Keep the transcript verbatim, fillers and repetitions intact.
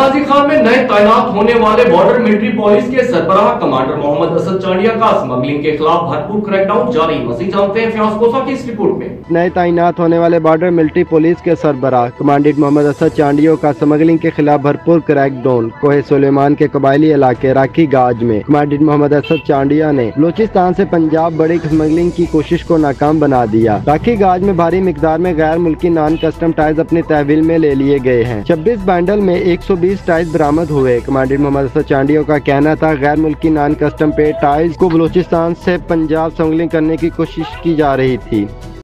गाजी खान में नए तैनात होने वाले बॉर्डर मिलिट्री पुलिस के सरबराह कमांडर मोहम्मद असद चांडिया का स्मगलिंग के खिलाफ भरपूर क्रैकडाउन जारी। मजीद जानते हैं फियाज कोसा की इस रिपोर्ट में। नए तैनात होने वाले बॉर्डर मिलिट्री पुलिस के सरबराह कमांडेंट मोहम्मद असद चांडिया का स्मगलिंग के खिलाफ भरपूर क्रैकडाउन। कोहे सुलेमान के कबायली इलाके राखी गाज में कमांडेंट मोहम्मद असद चांडिया ने बलूचिस्तान से पंजाब बड़ी स्मगलिंग की कोशिश को नाकाम बना दिया। राखी गाज में भारी मिकदार में गैर मुल्की नॉन कस्टम टाइज अपने तहवील में ले लिए गए हैं। छब्बीस बैंडल में एक सौ बीस टाइज बरामद हुए। कमांडेंट मोहम्मद असद चांडिया का कहना था गैर मुल्की नॉन कस्टम पेड टाइज को बलूचिस्तान से पंजाब स्मगलिंग करने की कोशिश की जा रही थी।